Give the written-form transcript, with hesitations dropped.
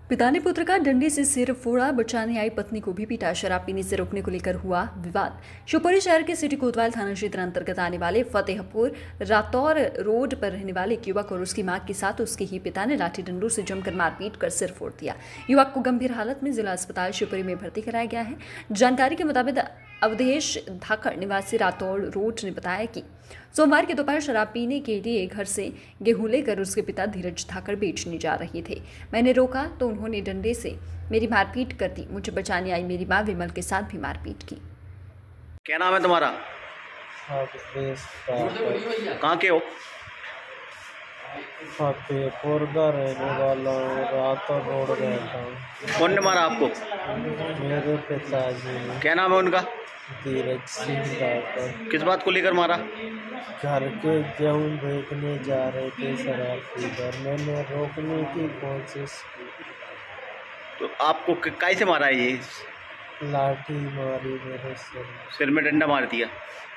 पिता ने पुत्र का डंडे से सिर फोड़ा, बचाने आई पत्नी को भी पीटा। शराब पीने से रोकने को लेकर हुआ विवाद। शिवपुरी शहर के सिटी कोतवाल थाना क्षेत्र अंतर्गत आने वाले फतेहपुर रातौर रोड पर रहने वाले एक युवक और उसकी मां के साथ उसके ही पिता ने लाठी डंडों से जमकर मारपीट कर सिर फोड़ दिया। युवक को गंभीर हालत में जिला अस्पताल शिवपुरी में भर्ती कराया गया है। जानकारी के मुताबिक अवधेश धाकड़ निवासी रातौड़ रोड ने बताया कि सोमवार की दोपहर शराब पीने के लिए घर से गेहूं लेकर उसके पिता धीरज धाकड़ बेचने जा रहे थे। मैंने रोका तो उन्होंने डंडे से मेरी मारपीट कर दी। मुझे बचाने आई मेरी मां विमल के साथ भी मारपीट की। क्या नाम है तुम्हारा? कहाँ के हो? फतेहपुर का रहने वाला हूँ। रातौर रोड रहता हूँ। कौन ने मारा आपको? मेरे पिताजी ने। क्या नाम है उनका? धीरज सिंह धाकड़। किस बात को लेकर मारा? घर के गेहूं बेचने जा रहे थे शराब पीकर। मैंने रोकने की कोशिश की तो आपको काहे से मारा है ये? लाठी मारी मेरे सिर में डंडा मार दिया।